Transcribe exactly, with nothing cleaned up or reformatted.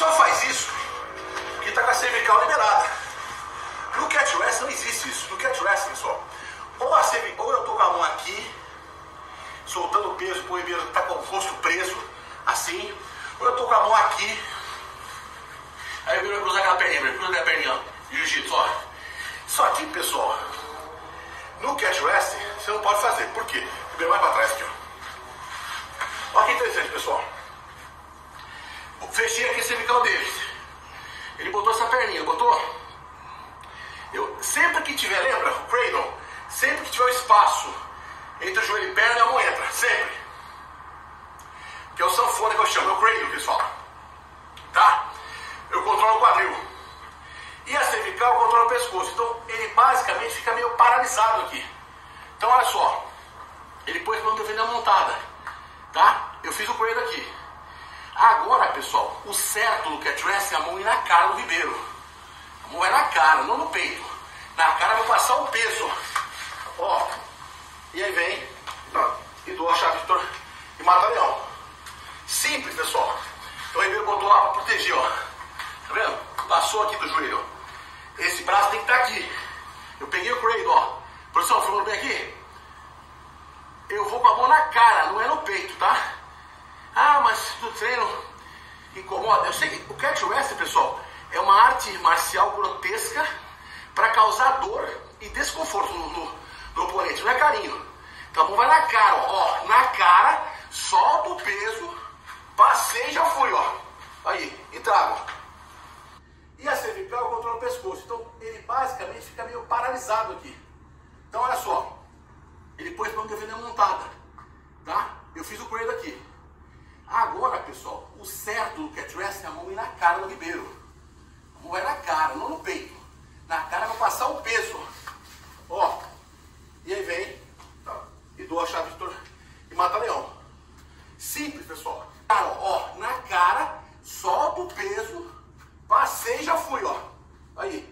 só faz isso porque tá com a cervical liberada. No catch wrestling não existe isso. No catch wrestling, pessoal, ou, a cervical, ou eu tô com a mão aqui, soltando o peso, o Ribeiro tá com o rosto preso, assim, ou eu tô com a mão aqui, aí o Ribeiro vai cruzar aquela perninha, cruza a perninha, jiu-jitsu, ó. Isso aqui, pessoal, no catch wrestling, você não pode fazer. Por quê? O Ribeiro vai pra trás aqui, ó. Olha que interessante, pessoal. Fechei aqui a cervical dele. Ele botou essa perninha, botou? Eu, sempre que tiver, lembra? O cradle, sempre que tiver o espaço entre o joelho e perna, a mão entra, sempre. Que é o sanfona que eu chamo, é o cradle que eles falam. Tá? Eu controlo o quadril. E a cervical eu controlo o pescoço. Então ele basicamente fica meio paralisado aqui. Então olha só. Ele pôs quando eu vendo a montada. Tá? Eu fiz o cradle aqui. Agora, pessoal, o certo no catch wrestling é a mão ir na cara do Ribeiro. A mão é na cara, não no peito. Na cara eu vou passar o peso. Ó. E aí vem e dou a chave de tor e mata leão. Simples, pessoal. Então o Ribeiro botou lá pra proteger, ó. Tá vendo? Passou aqui do joelho, ó. Esse braço tem que estar aqui. Eu peguei o cradle, ó. Produção, filmando bem aqui? Eu vou com a mão na cara, não é no peito, tá? Ah, mas no treino incomoda. Eu sei que o catch wrestling, pessoal, é uma arte marcial grotesca para causar dor e desconforto no, no, no oponente. Não é carinho. Então a mão vai na cara, ó. Ó, na cara, solta o peso, passei e já fui, ó. Aí, e trago. E a cervical controla o pescoço. Então ele basicamente fica meio paralisado aqui. Então olha só. Ele pôs pra onde eu vendo a montada. Tá? Eu fiz o cradle aqui. Agora, pessoal, o certo do catch wrestling é a mão ir na cara do Ribeiro. A mão vai na cara, não no peito. Na cara vai passar o peso. Ó. E aí vem e dou a chave de tor e mata leão. Simples, pessoal. Cara, ó, na cara, solta o peso, passei e já fui, ó. Aí.